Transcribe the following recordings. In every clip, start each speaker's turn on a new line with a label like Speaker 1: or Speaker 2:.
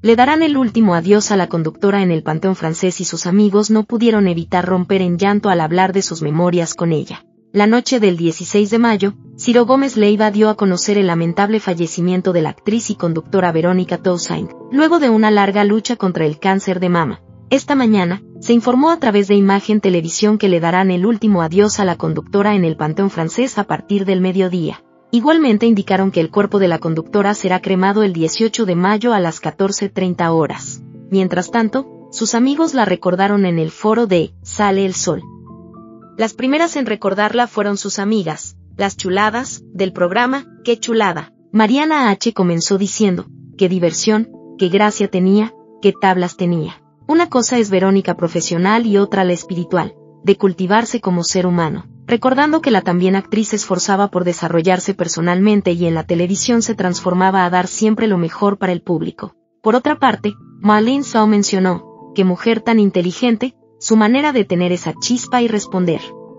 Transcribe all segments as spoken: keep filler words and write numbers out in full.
Speaker 1: Le darán el último adiós a la conductora en el Panteón Francés y sus amigos no pudieron evitar romper en llanto al hablar de sus memorias con ella. La noche del dieciséis de mayo, Ciro Gómez Leiva dio a conocer el lamentable fallecimiento de la actriz y conductora Verónica Toussaint, luego de una larga lucha contra el cáncer de mama. Esta mañana, se informó a través de Imagen Televisión que le darán el último adiós a la conductora en el Panteón Francés a partir del mediodía. Igualmente indicaron que el cuerpo de la conductora será cremado el dieciocho de mayo a las catorce treinta horas. Mientras tanto, sus amigos la recordaron en el foro de Sale el Sol. Las primeras en recordarla fueron sus amigas, las chuladas, del programa ¡Qué chulada! Mariana H. comenzó diciendo, qué diversión, qué gracia tenía, qué tablas tenía. Una cosa es Verónica profesional y otra la espiritual, de cultivarse como ser humano. Recordando que la también actriz se esforzaba por desarrollarse personalmente y en la televisión se transformaba a dar siempre lo mejor para el público. Por otra parte, Marlene Shaw mencionó, qué mujer tan inteligente, su manera de tener esa chispa y responder.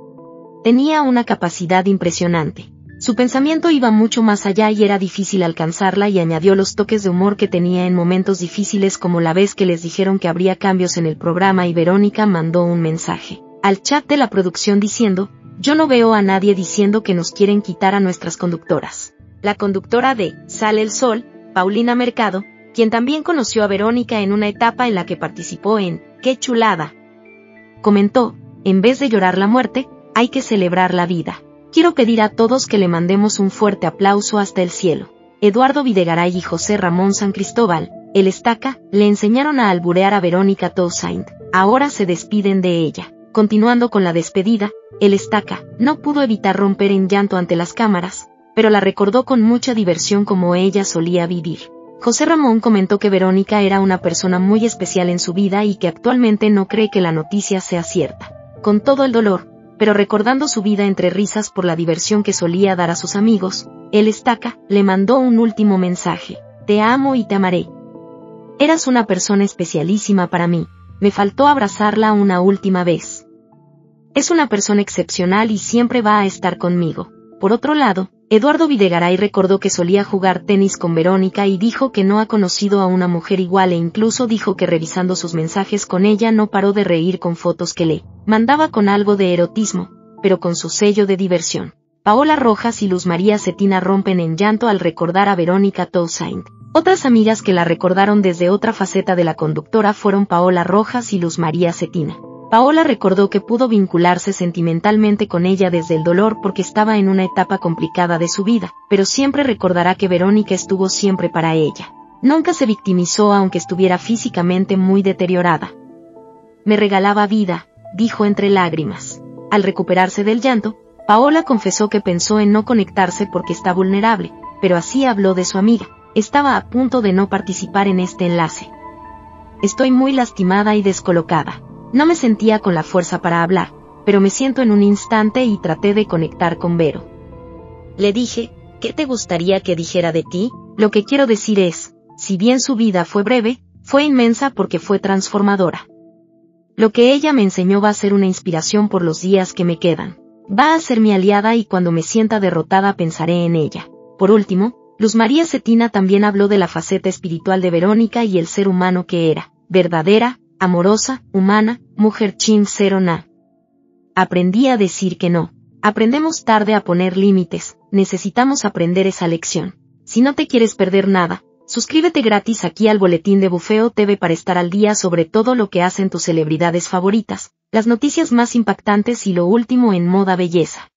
Speaker 1: Tenía una capacidad impresionante. Su pensamiento iba mucho más allá y era difícil alcanzarla y añadió los toques de humor que tenía en momentos difíciles como la vez que les dijeron que habría cambios en el programa y Verónica mandó un mensaje al chat de la producción diciendo, yo no veo a nadie diciendo que nos quieren quitar a nuestras conductoras. La conductora de Sale el Sol, Paulina Mercado, quien también conoció a Verónica en una etapa en la que participó en ¡Qué chulada!, comentó, en vez de llorar la muerte, hay que celebrar la vida. Quiero pedir a todos que le mandemos un fuerte aplauso hasta el cielo. Eduardo Videgaray y José Ramón San Cristóbal, el Estaca, le enseñaron a alburear a Verónica Toussaint. Ahora se despiden de ella. Continuando con la despedida, el Estaca no pudo evitar romper en llanto ante las cámaras, pero la recordó con mucha diversión como ella solía vivir. José Ramón comentó que Verónica era una persona muy especial en su vida y que actualmente no cree que la noticia sea cierta. Con todo el dolor, pero recordando su vida entre risas por la diversión que solía dar a sus amigos, el Estaca le mandó un último mensaje. Te amo y te amaré. Eras una persona especialísima para mí, me faltó abrazarla una última vez. Es una persona excepcional y siempre va a estar conmigo. Por otro lado, Eduardo Videgaray recordó que solía jugar tenis con Verónica y dijo que no ha conocido a una mujer igual e incluso dijo que revisando sus mensajes con ella no paró de reír con fotos que le mandaba con algo de erotismo, pero con su sello de diversión. Paola Rojas y Luz María Cetina rompen en llanto al recordar a Verónica Toussaint. Otras amigas que la recordaron desde otra faceta de la conductora fueron Paola Rojas y Luz María Cetina. Paola recordó que pudo vincularse sentimentalmente con ella desde el dolor porque estaba en una etapa complicada de su vida, pero siempre recordará que Verónica estuvo siempre para ella. Nunca se victimizó aunque estuviera físicamente muy deteriorada. Me regalaba vida, dijo entre lágrimas. Al recuperarse del llanto, Paola confesó que pensó en no conectarse porque está vulnerable, pero así habló de su amiga. Estaba a punto de no participar en este enlace. Estoy muy lastimada y descolocada. No me sentía con la fuerza para hablar, pero me siento en un instante y traté de conectar con Vero. Le dije, ¿qué te gustaría que dijera de ti? Lo que quiero decir es, si bien su vida fue breve, fue inmensa porque fue transformadora. Lo que ella me enseñó va a ser una inspiración por los días que me quedan. Va a ser mi aliada y cuando me sienta derrotada pensaré en ella. Por último, Luz María Cetina también habló de la faceta espiritual de Verónica y el ser humano que era, verdadera, amorosa, humana, mujer chin cero na. Aprendí a decir que no. Aprendemos tarde a poner límites, necesitamos aprender esa lección. Si no te quieres perder nada, suscríbete gratis aquí al Boletín de Bufeo T V para estar al día sobre todo lo que hacen tus celebridades favoritas, las noticias más impactantes y lo último en moda belleza.